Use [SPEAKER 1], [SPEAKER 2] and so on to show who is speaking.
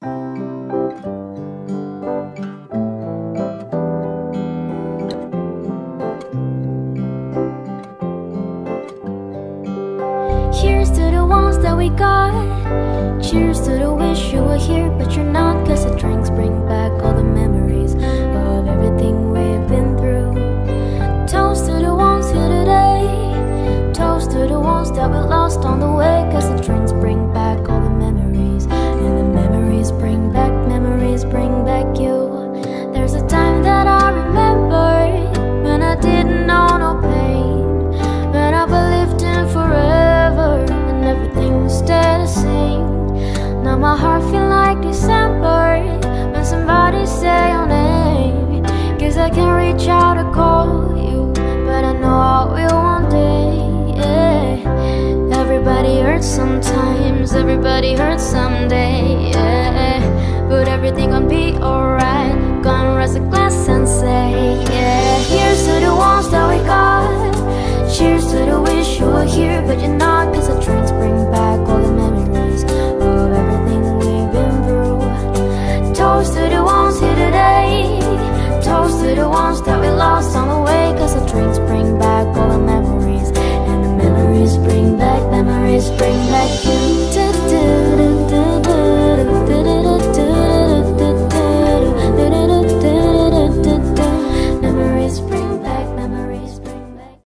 [SPEAKER 1] Here's to the ones that we got. Cheers to the wish you were here, but you're not. 'Cause the drinks bring back all the memories of everything we've been through. Toast to the ones here today. Toast to the ones that we lost on the way. 'Cause the drinks bring back all the memories, and the memories bring back you. There's a time that I remember when I didn't know no pain, when I believed in forever and everything would stay the same. Now my heart feel like December when somebody say your name. 'Cause I can't reach out to call you, but I know I will one day, yeah. Everybody hurts sometimes, everybody hurts someday,